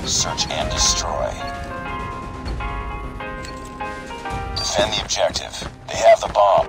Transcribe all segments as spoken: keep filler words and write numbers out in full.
Search and destroy. Defend the objective. They have the bomb.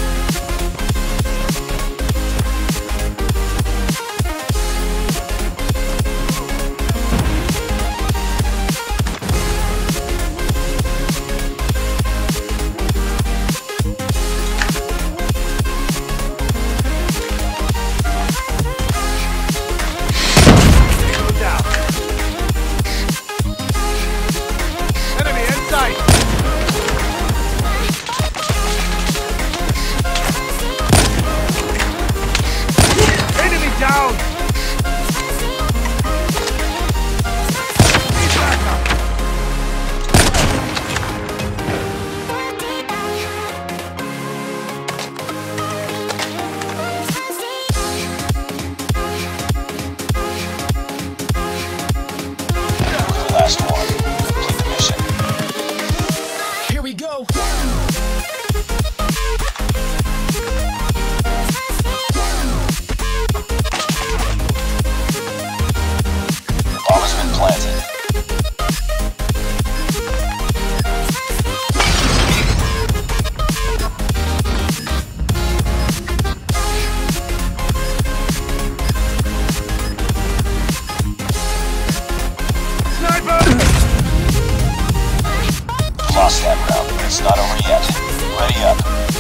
Lost that round, but it's not over yet. Ready up.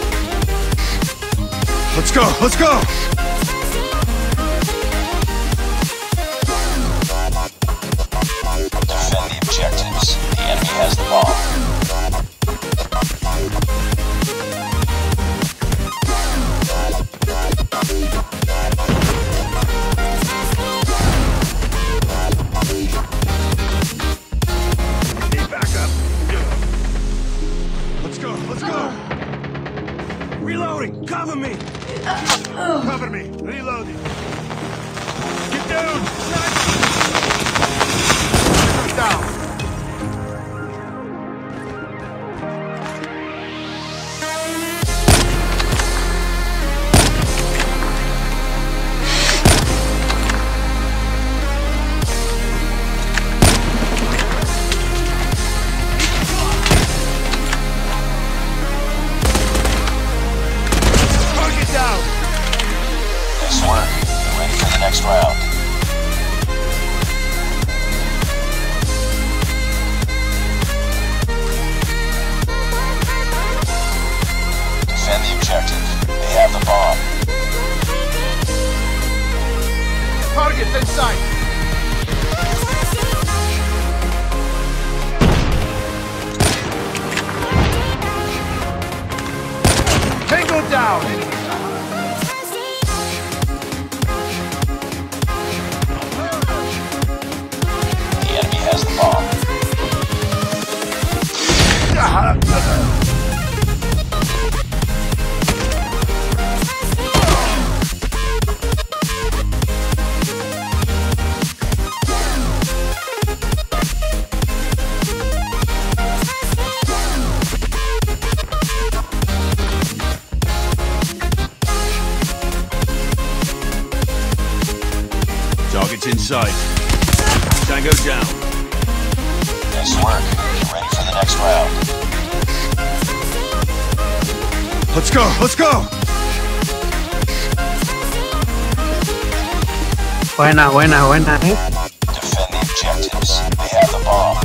Let's go, let's go! Defend the objectives. The enemy has the bomb. Reloading! Cover me! Cover me! Reloading! Get down! Down! Nice work. Get ready for the next round. Defend the objective. They have the bomb. Target's in sight. Tango down. Has the bomb. Target's in sight. Tango down. Nice work. Get ready for the next round. Let's go, let's go! Buena, buena, buena, eh. Defend the objectives. They have the bomb.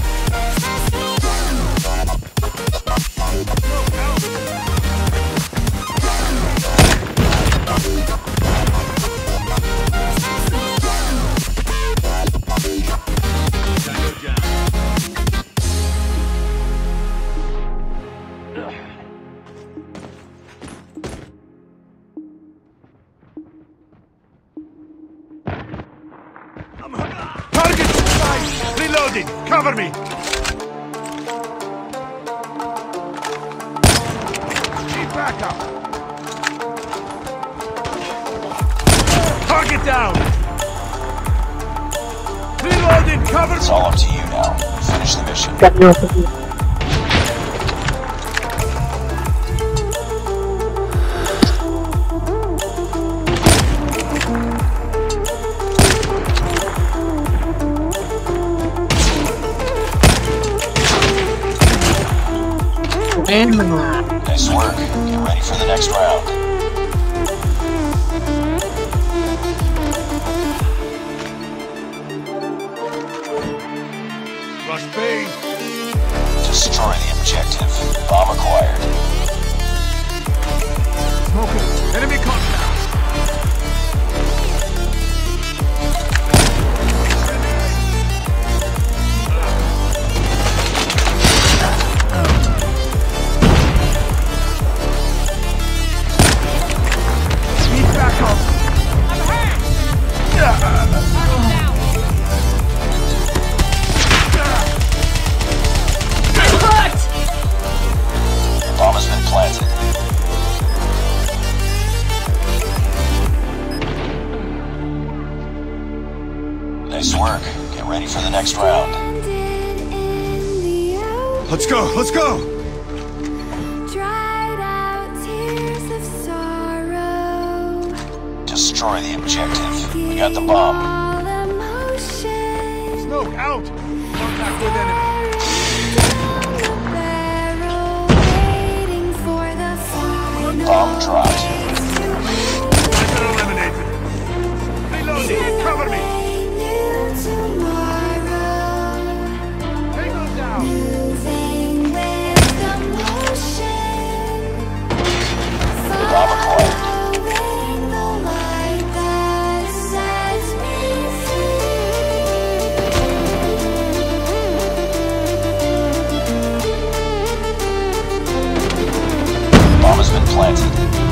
Target in sight! Reloading! Cover me! Need backup! Target down! Reloading! Cover me! It's all up to you now. Finish the mission. buena. Nice work. Get ready for the next round. Rush B. Destroy the objective. Bomb acquired. Smoking. Enemy contact. Need backup. Bomb has been planted. Nice work. Get ready for the next round. Let's go, let's go! Dried out tears of sorrow. Destroy the objective. We got the bomb. All emotion. Smoke out! Contact with enemy. Barrel waiting for the final. Bomb dropped. Target eliminated. Reloading, cover me! New tomorrow. Take them down! Moving with the motion. Bomb acquired. Following the light that sets me free. Bomb has been planted.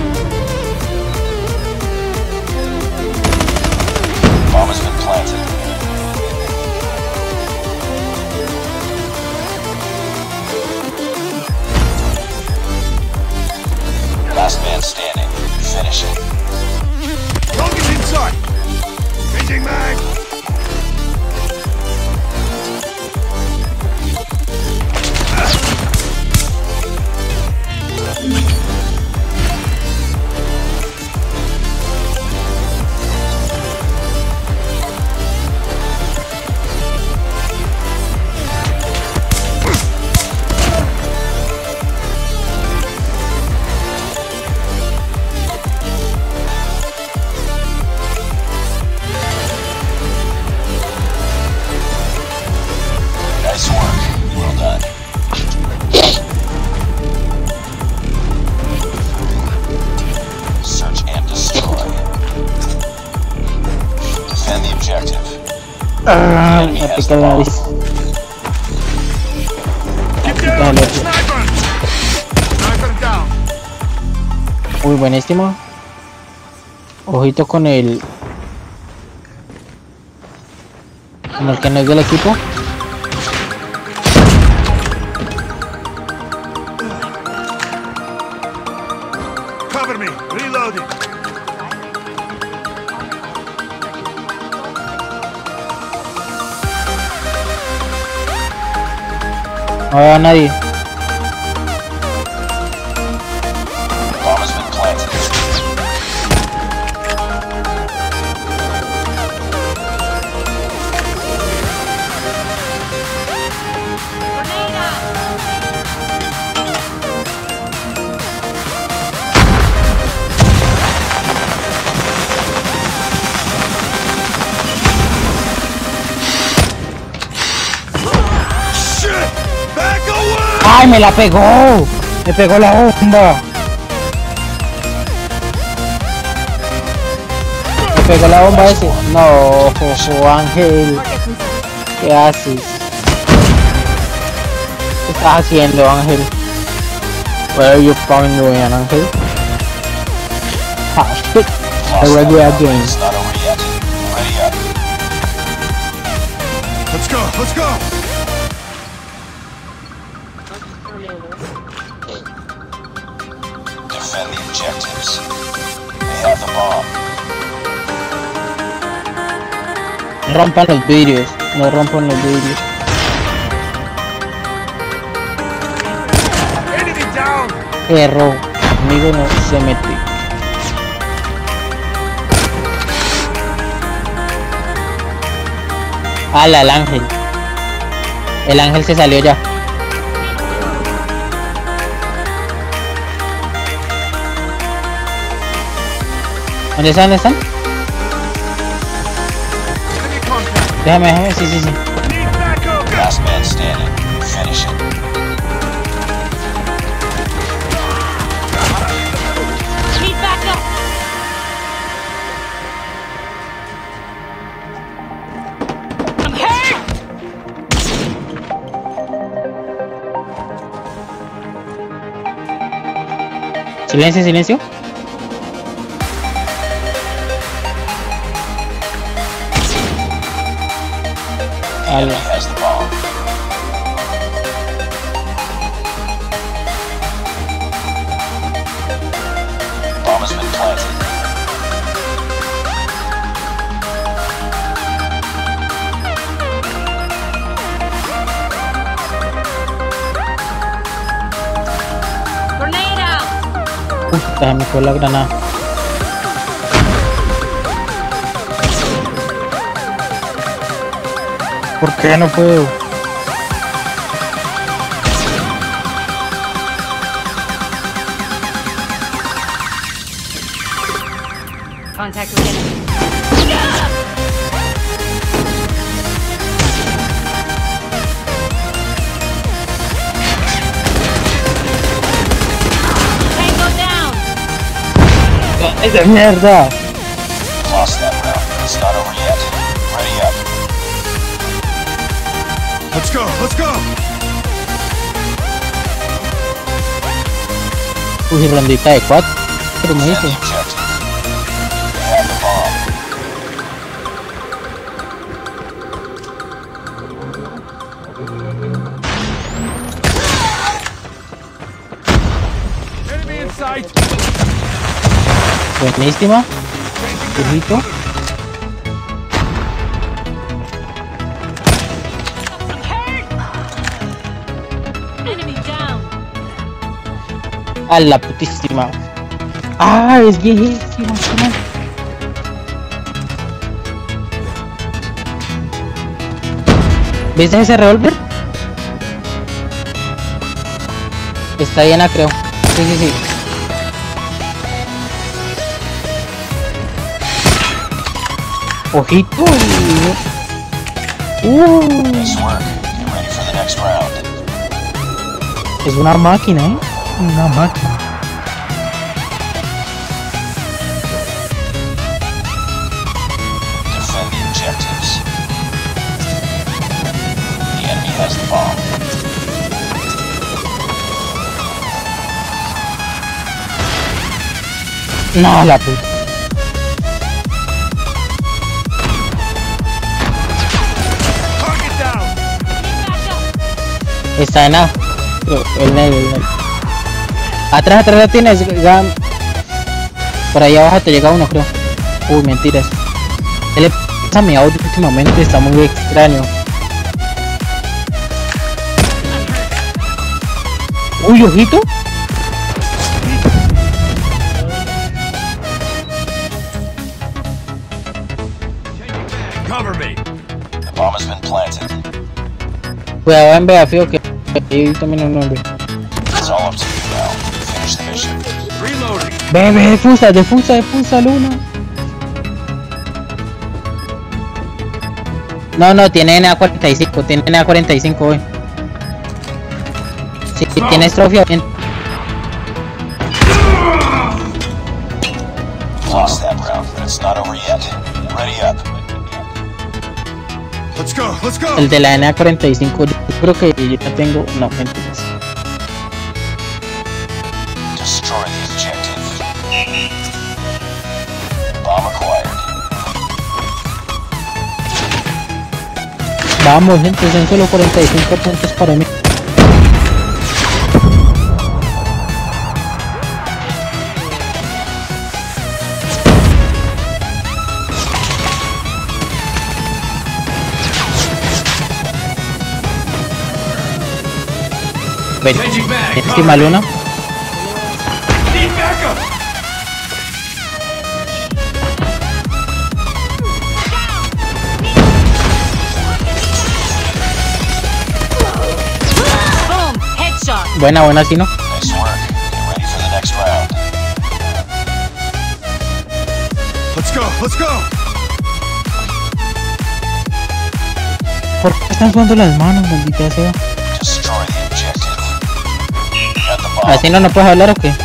Bomb has been planted. Last man standing. Finish it. Target inside! Changing mag! Nice work. Well done. Search and destroy. Defend the objective. Ah, Enemy me has pica the la bomb. nariz. Get down! Dale. Sniper! Sniper down! Uy, buenísimo. Ojito con el... Con el que no es del equipo. Cover me! Reloading! No veo a nadie. Bomb has been planted. Shit! Back away! ¡Ay, me la pegó! Me pegó la bomba. Me pegó la bomba ese. No, Jojo Ángel. ¿Qué haces? ¿Qué estás haciendo, Ángel? What are you fucking doing, Ángel? Ah, shit. I Lost read that you round, but again. it's not over yet. Ready up. Let's go, let's go! Defend the objectives. They have the bomb. Rompan los vidrios. No rompan los vidrios. Enemy down! Error. Conmigo no se mete. Ala, el ángel. El ángel se salió ya. ¿Dónde están? ¿Dónde están? Enemy contact. Déjame, déjame, sí, sí, sí. Need backup. Last man standing. Finish it. Need backup. I'm hurt. Silencio, silencio. Enemy Ala. has the bomb. Bomb has been planted. Grenade out. Uf, déjame con la granada. ¿Por qué no puedo? Contact with enemy. Tango down. ¡Ay, de mierda! Lost that round. It's not over yet. Ready up. Let's go. Let's go. Uy, rondita de cuatro. Pero me Defend the dice. objective. They have the bomb. Enemy in sight. Buenísima. Ojito. I'm hurt. Enemy down. A la putísima. Ah, es viejísima. chaval. ¿Viste ese revólver? Está llena, creo. Sí, sí, sí. Ojito. y- Uh, Nice work. Get ready for the next round. es una máquina, ¿eh? Una máquina. Defend the objectives. The enemy has the bomb. No, la puta. Target down. Need backup. Está en A. Creo, el negro, el negro. Atrás, atrás la tienes, Gam. Por ahí abajo te llega uno, creo. Uy, mentiras. ¿Qué le pasa a mi audio últimamente? Está muy extraño. Uy, ojito. Cover me. The bomb has been planted. Cuidado en B, fío que ahí también un nombre. It's all up to you now. Finish the mission. Reloading. Ve, ve, defusa, defusa, defusa, Luna. No, no, tiene N A cuarenta y cinco, tiene N A cuarenta y cinco hoy. Si sí, tienes trofeo, bien. Lost that round, but it's not over yet. Ready up. Let's go. Let's go. El de la N A cuarenta y cinco, yo creo que yo ya tengo. No, mentiras. Destroy the objective. Bomb acquired. Vamos, gente, son solo cuarenta y cinco puntos para mí. Ven, estima Luna. Need backup. Boom. Headshot. Buena, buena, si no. Nice work. Get ready for the next round. Let's go. ¿Por qué están sudando las manos, maldita sea? Destroy the objective. You got the bomb. ¿Así no nos puedes hablar o qué?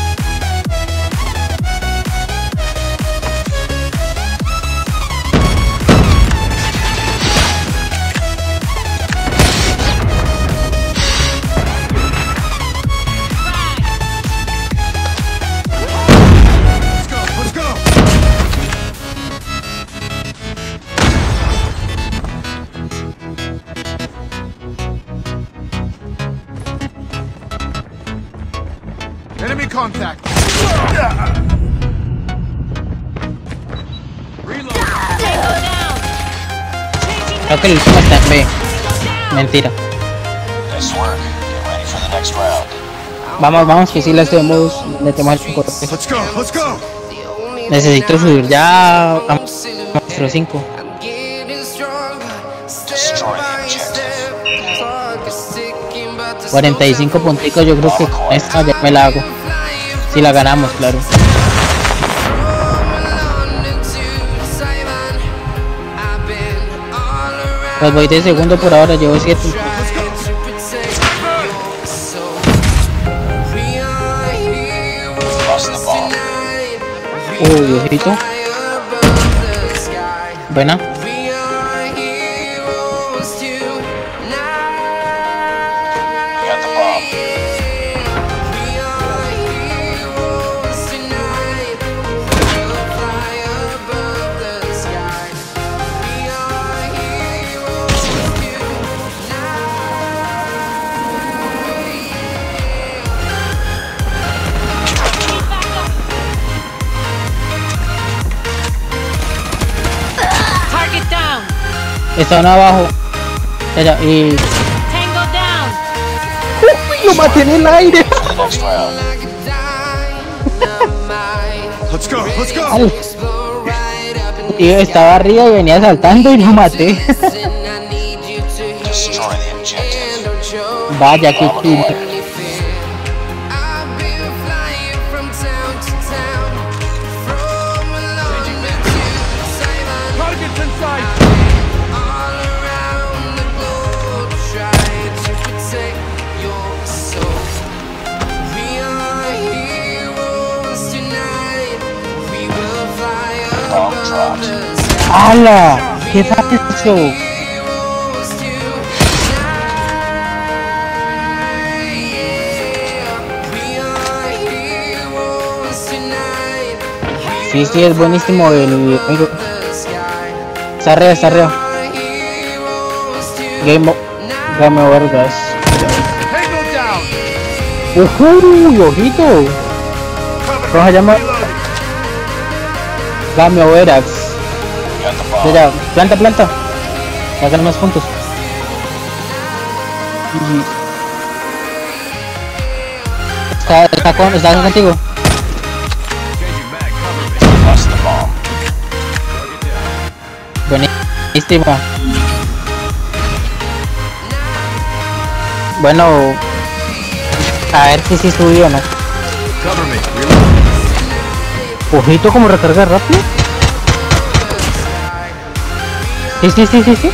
Let's go. Let's go. Enemy contact. Creo que el último está en B. Mentira. Nice work. Get ready for the next round. Vamos, vamos, que si la hacemos, le tenemos el corte. Let's go. Let's go. Necesito subir ya a nuestro cinco. Destroy the objective. cuarenta y cinco punticos, yo creo que con esta ya me la hago. Si la ganamos, claro. Pues voy de segundo por ahora, llevo siete. Lost the bomb. Uy, ojito. Buena. You got the bomb. Target down. Están abajo. Ya, ya, y Tango down. lo maté en el aire. For the next round. Let's go. Let's go. Ay. Y estaba arriba y venía saltando y lo maté. Destroy the objective. Vaya, que kill. Targets in sight. Bomb dropped. ¡Hala! ¿Qué es eso? Sí, sí, es buenísimo el... Está arriba, está arriba. Game, o- Game over, guys. Tango down. ¡Uy, ojito! Cover ¿Cómo se llama? Reloading. Game over, Ax. You got the Ya, bomb. ya, planta, planta. Sacan más puntos. Y- Está, está, con, está contigo. Changing mag. Cover me. Lost the bomb. Buenísima. Bueno, a ver si sí subió o no. Cover me. Reload. Ojito, como recarga rápido. Sí, sí, sí, sí, sí.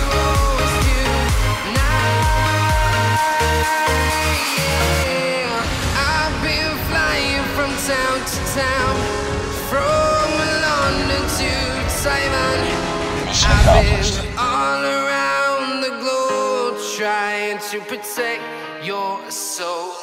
I've been flying from town to town, from London to Taiwan. Mission I've accomplished. been all around the globe trying to protect your soul.